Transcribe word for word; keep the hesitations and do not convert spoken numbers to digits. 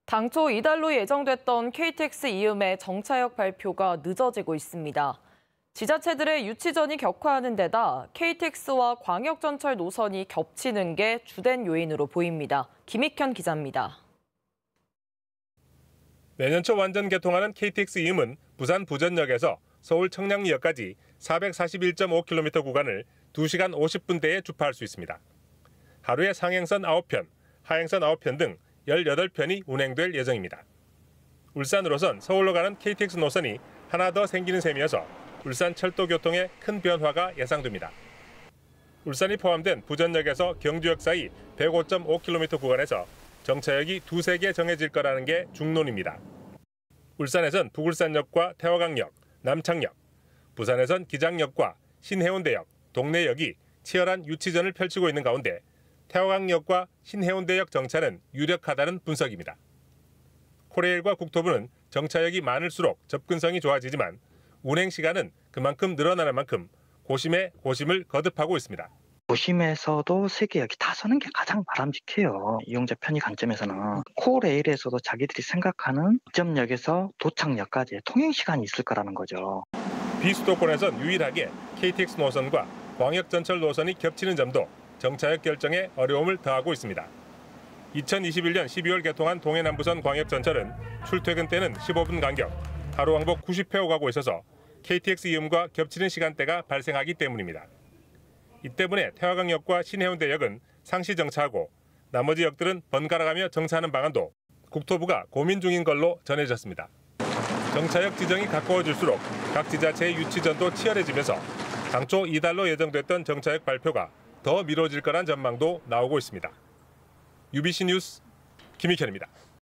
당초 이달로 예정됐던 케이티엑스 이음의 정차역 발표가 늦어지고 있습니다. 지자체들의 유치전이 격화하는 데다 케이티엑스와 광역전철 노선이 겹치는 게 주된 요인으로 보입니다. 김익현 기자입니다. 내년 초 완전 개통하는 케이티엑스 이음은 부산 부전역에서 서울 청량리역까지 사백사십일 점 오 킬로미터 구간을 두 시간 오십 분대에 주파할 수 있습니다. 하루에 상행선 아홉 편, 하행선 아홉 편 등 열여덟 편이 운행될 예정입니다. 울산으로선 서울로 가는 케이티엑스 노선이 하나 더 생기는 셈이어서 울산 철도 교통에 큰 변화가 예상됩니다. 울산이 포함된 부전역에서 경주역 사이 백오 점 오 킬로미터 구간에서 정차역이 두세 개 정해질 거라는 게 중론입니다. 울산에선 북울산역과 태화강역, 남창역, 부산에선 기장역과 신해운대역, 동래역이 치열한 유치전을 펼치고 있는 가운데 태화강역과 신해운대역 정차는 유력하다는 분석입니다. 코레일과 국토부는 정차역이 많을수록 접근성이 좋아지지만 운행 시간은 그만큼 늘어나는 만큼 고심에 고심을 거듭하고 있습니다. 도심에서도 세 개 역이 다 서는 게 가장 바람직해요. 이용자 편의 관점에서는. 코레일에서도 자기들이 생각하는 점역에서 도착역까지의 통행 시간이 있을 거라는 거죠. 비수도권에선 유일하게 케이티엑스 노선과 광역전철 노선이 겹치는 점도 정차역 결정에 어려움을 더하고 있습니다. 이천이십일 년 십이월 개통한 동해남부선 광역전철은 출퇴근 때는 십오 분 간격, 하루 왕복 구십 회 오가고 있어서 케이티엑스 이음과 겹치는 시간대가 발생하기 때문입니다. 이 때문에 태화강역과 신해운대역은 상시 정차하고 나머지 역들은 번갈아가며 정차하는 방안도 국토부가 고민 중인 걸로 전해졌습니다. 정차역 지정이 가까워질수록 각 지자체의 유치전도 치열해지면서 당초 이달로 예정됐던 정차역 발표가 더 미뤄질 거란 전망도 나오고 있습니다. 유비씨 뉴스 김익현입니다.